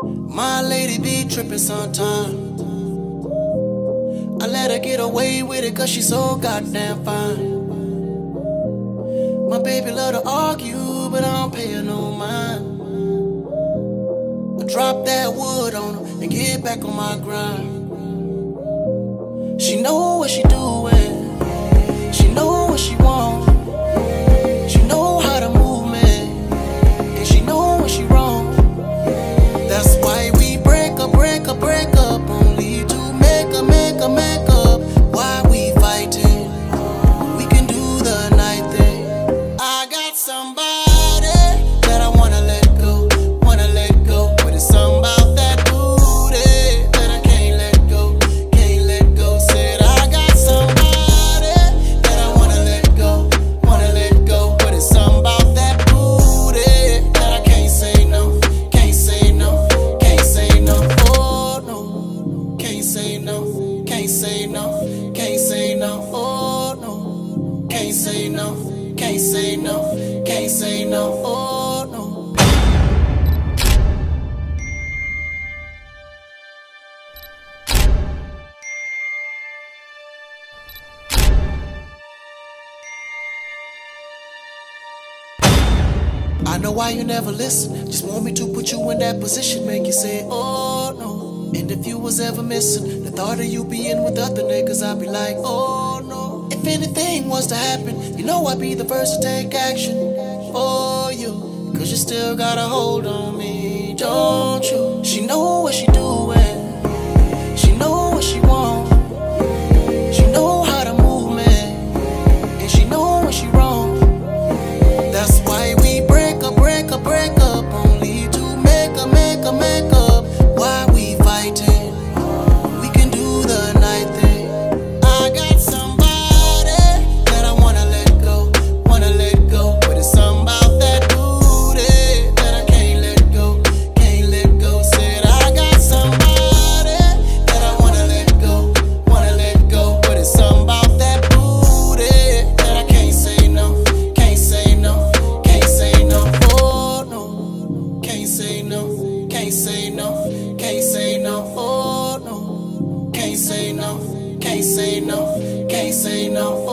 My lady be trippin' sometime. I let her get away with it cause she's so goddamn fine. My baby love to argue, but I don't pay her no mind. I drop that wood on her and get back on my grind. She know what she doing, she know what she want. She know how to move me, and she know when she wrong. That's why we break up, only to make up. Why we fighting? We can do the night thing. I got somebody that I wanna let go, but it's something about that booty that I can't let go. Said I got somebody that I wanna let go, but it's something about that booty that I can't say no. Oh no, can't say no. Oh no, can't say no. Oh no. I know why you never listen. Just want me to put you in that position, make you say, oh no. And if you was ever missing the thought of you being with other niggas, I'd be like, oh no. If anything was to happen, you know I'd be the first to take action for you. Cause you still got a hold on me, don't you? She know what she doing, she know what she want. She know how to move me, and she know when she wrong. That's why we break up, only to make up. Why we fighting? We can do the night thing. I got somebody that I wanna let go, but it's something about that booty that I can't let go. Said I got somebody that I wanna let go, but it's something about that booty that I can't say no. Oh no, can't say no. Oh no, can't say no.